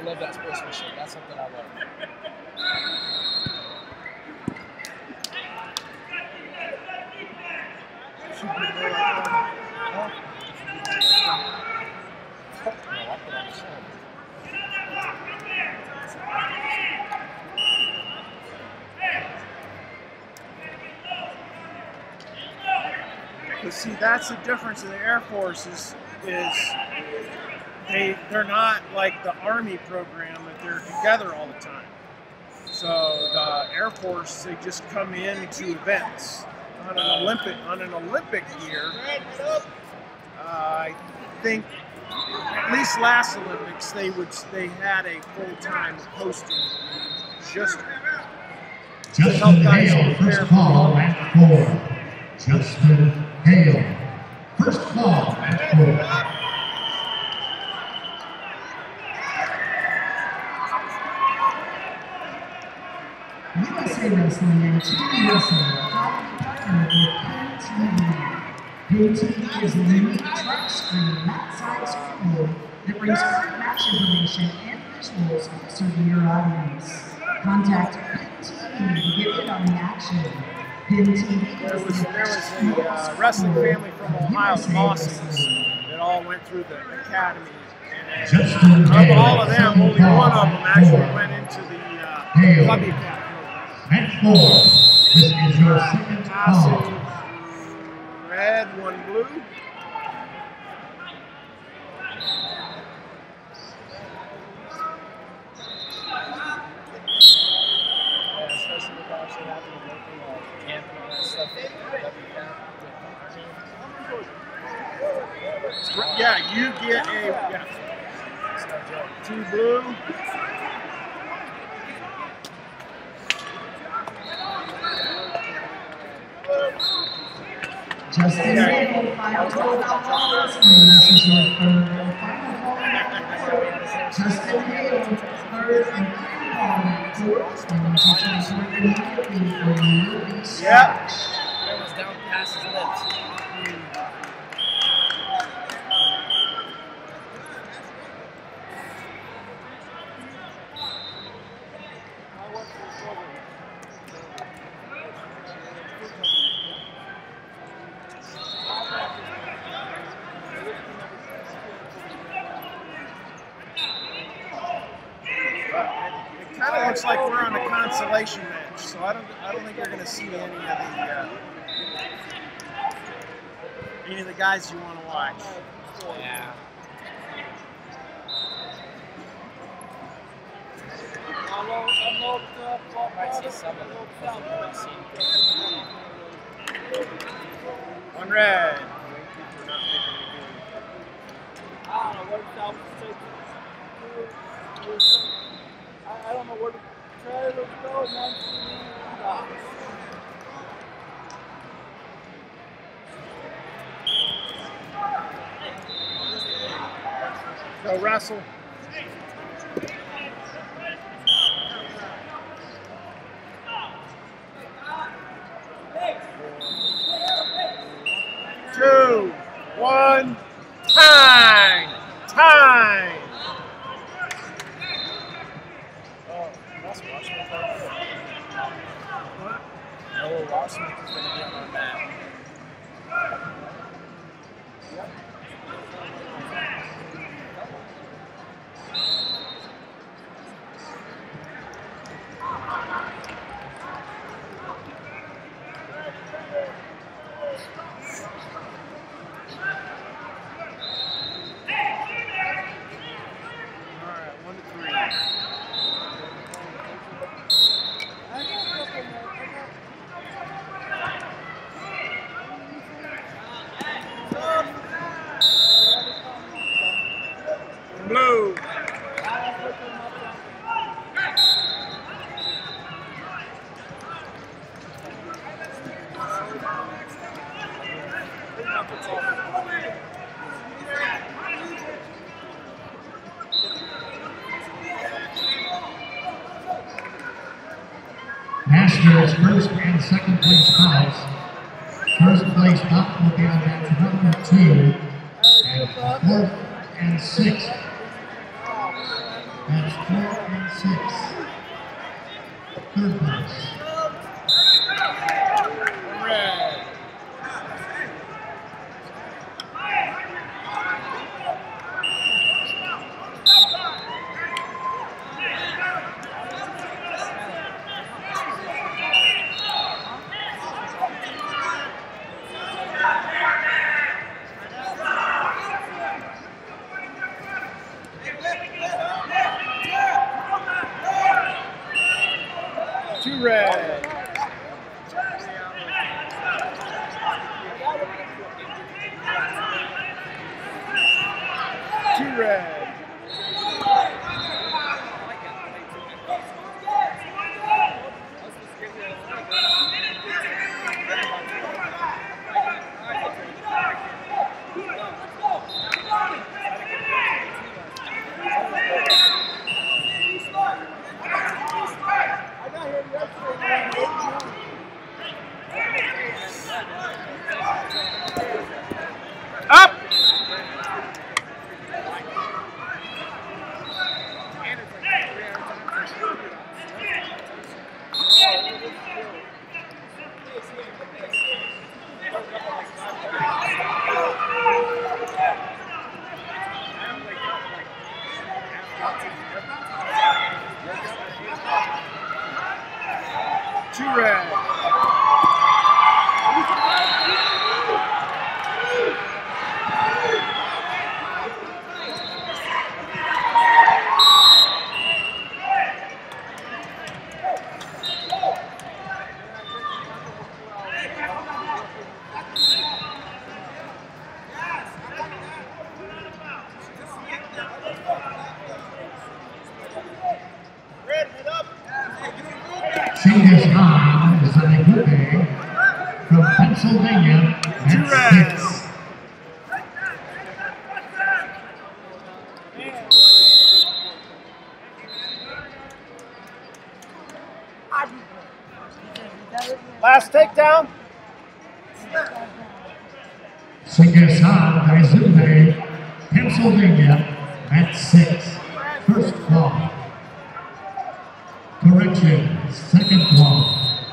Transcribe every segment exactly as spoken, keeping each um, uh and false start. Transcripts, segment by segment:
love that sportsmanship. That's something I love. But see, that's the difference in the Air Force is, is they, they're not like the Army program that they're together all the time. So the Air Force, they just come in to events. On an Olympic, on an Olympic year, uh, I think at least last Olympics they would they had a full-time posting just to help guys prepare for the Olympics. Four. Justin Hale. First call at four. U S A Wrestling and T V Wrestling are partnered with Pay T V. Pay T V is a unique track screen mat-side screen that brings current match information and visuals closer to your audience. Contact Pay T V to get in on the action. Pay T V There was, there was a uh, wrestling family from Ohio, the Mawsons, that all went through the academy. And of all of them, only one of them actually went into the uh, clubby academy. At four, this is your second call. Red, one blue. Yeah, you get a yeah, two blue. Justin Hale, final call Outlaw Wrestling. This is your third and final call. Justin Hale, third and final call. And you should transfer immediately for you will be scratched. That was down past his lips. Looks like we're on a consolation match, so I don't I don't think you're going to see any of the uh, any of the guys you want to watch. Yeah. Might see some of them. One red. I don't know what South I don't know where to try to go, man. Go wrestle. Two, one, time, time. Noah Washington is going to be on our mat. Yep. All right, one to three. Blue. Masters first and second place calls. First place up will be on match number two, and fourth and sixth That's four and six. Third place. Red. Two red. Two red. Up. Two red. Seniors nine is Anagupe from Pennsylvania. Two That's reds. six. Last takedown. Seniors nine, Anagupe, Pennsylvania. That's six. First ball. Correction, second ball.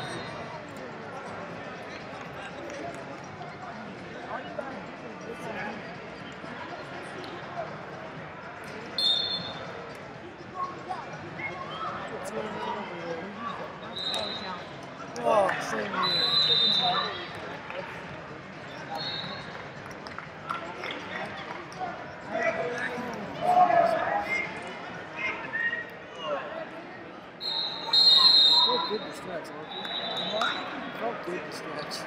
Oh, same here. Felt good to stretch, huh? Felt good to stretch.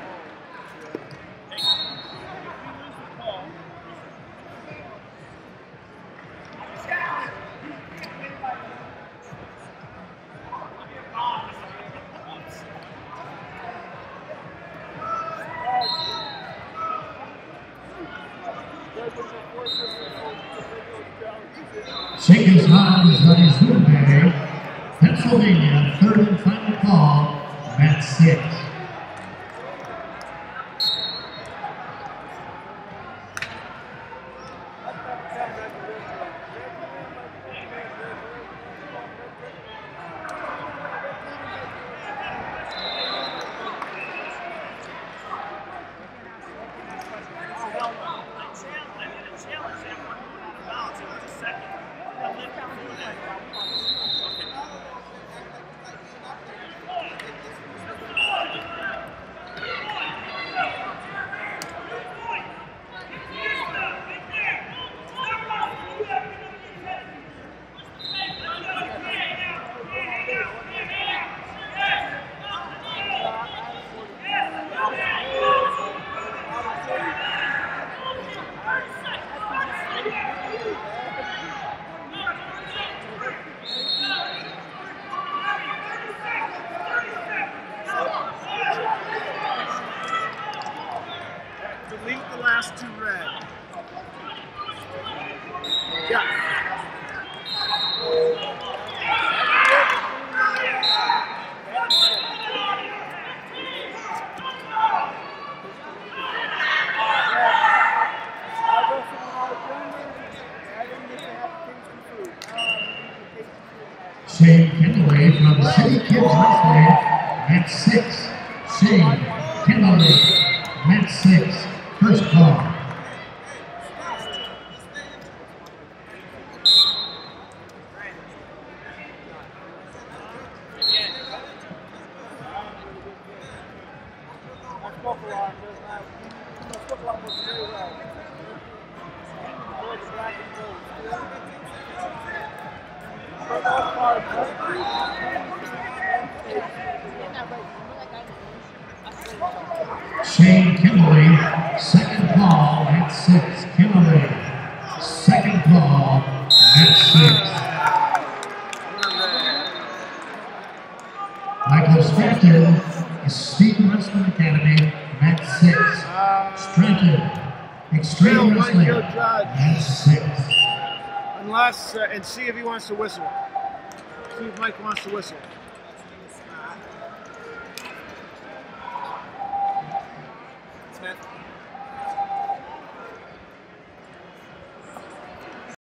Seniors nine is Anagupe, Pennsylvania. Third and final call. That's six. Shane Kimberly from City Kids Wrestling, mat six. Shane Kimberly, mat six, first call. Shane Kimberly, second call at six. Kimberly, second call at six. Michael Stratton, Extreme Wrestling Academy, at six. Stratton, Extreme Wrestling, at six. Unless, uh, and see if he wants to whistle. See if Mike wants to whistle.